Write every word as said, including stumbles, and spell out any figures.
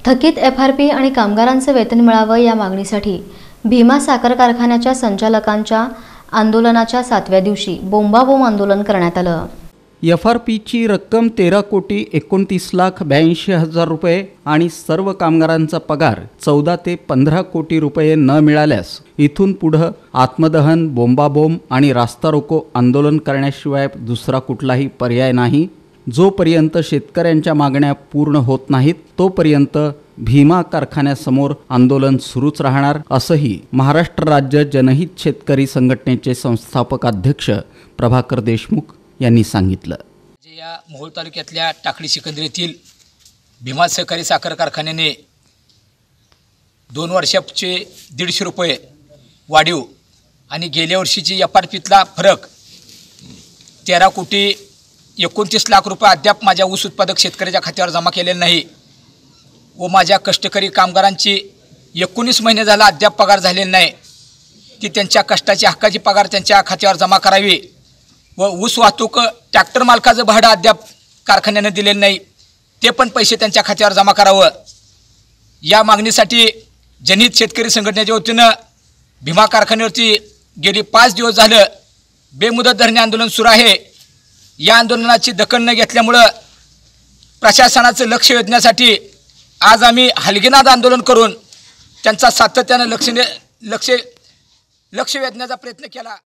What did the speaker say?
थकीत F R P आणि कामगारांचे वेतन मिळावं या मागणीसाठी भीमा साखर कारखान्याच्या संचालकांच्या आंदोलनाच्या सातव्या दिवशी बोंबाबोंब आंदोलन करण्यात आलं। एफ आर पीची रक्कम तेरा कोटी एकोणतीस लाख ब्याऐंशी हजार रुपये आणि सर्व कामगारांचा पगार चौदा ते पंधरा कोटी रुपये न मिळाल्यास इथून पुढे आत्मदहन, बोंबाबोंब आणि रास्ता रोको आंदोलन करण्याशिवाय दुसरा कुठलाही पर्याय नाही। जोपर्यंत शेतकऱ्यांच्या मागण्या पूर्ण होत नाहीत तोपर्यंत भीमा कारखान्यासमोर आंदोलन सुरूच राहणार असंही महाराष्ट्र राज्य जनहित शेतकरी संघटनेचे संस्थापक अध्यक्ष प्रभाकर देशमुख यांनी सांगितलं। या मोहोळ तालुक्यातल्या टाकळी सिकंदर येथील भीमा सहकारी साखर कारखान्याने दोन वर्षाचे दीडशे रुपये वाढीव आणि गेल्या वर्षीची एफ आर पीतला फरक तेरा कोटी एकोणतीस लाख रुपये अद्याप माझ्या ऊस उत्पादक शेतकऱ्याच्या खात्यावर जमा केलेले नाही व माझ्या कष्टकरी कामगारांची एकोणीस महिने झाला अद्याप पगार झालेला नाही। ती त्यांच्या कष्टाची हक्काची पगार त्यांच्या खात्यावर जमा करावी व ऊस वाहतूक ट्रॅक्टर मालकाचं भाडं अद्याप कारखान्याने दिलेलं नाही, ते पण पैसे त्यांच्या खात्यावर जमा करावं। या मागणीसाठी जनहित शेतकरी संघटनेच्या वतीनं भीमा कारखान्यावरती गेली पाच दिवस झालं बेमुदत धरणे आंदोलन सुरू आहे। या आंदोलनाची दखल न घेतल्यामुळं प्रशासनाचं लक्ष वेधण्यासाठी आज आम्ही हलगीनाद आंदोलन करून त्यांचा सातत्यानं लक्ष लक्ष लक्ष वेधण्याचा प्रयत्न केला।